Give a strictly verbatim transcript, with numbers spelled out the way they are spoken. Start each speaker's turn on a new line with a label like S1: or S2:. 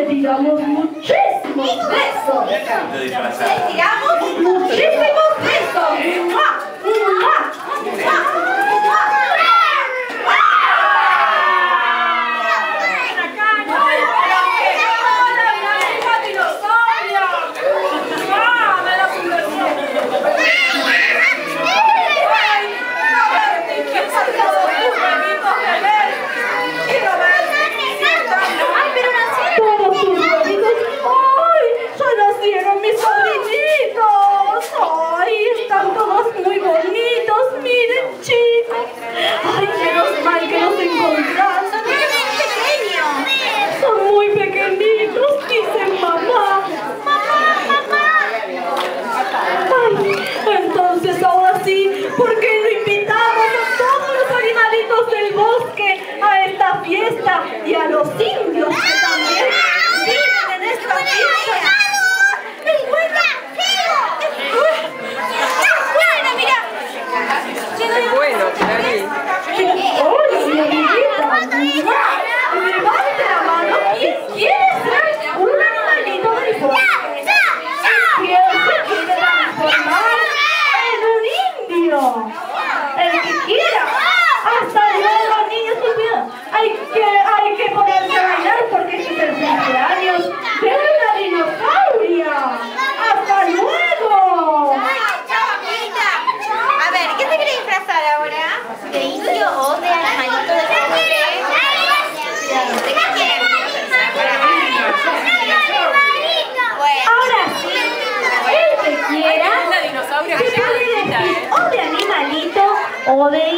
S1: tiramos muchísimos besos.
S2: Le tiramos
S1: muchísimos besos. ¡Mua! ¡Mua! ¡Mua! Fiesta y a los indios que también viven en esta fiesta. ¡Es buena! ¡Es buena, mira!
S3: Es bueno, Clarín.
S1: ¡Hola, mi amiguita! ¡Levante la mano! ¿Quién quiere ser un animalito del bosque? ¿Quién se quiere transformar en un indio? El que quiera. ¡Hasta luego, niños! Hay que, hay que ponerse a bailar porque este es el cumpleaños de una dinosauria. ¡Hasta luego!
S2: Chao, amiguita. A ver, ¿qué te querés disfrazar ahora? ¿De indio o de animalito de bosque? ¿De qué quieres?
S1: Ahora sí, el que quiera,
S3: Es la dinosauria
S1: se
S3: que
S1: puede
S3: llega
S1: decir o de animalito o de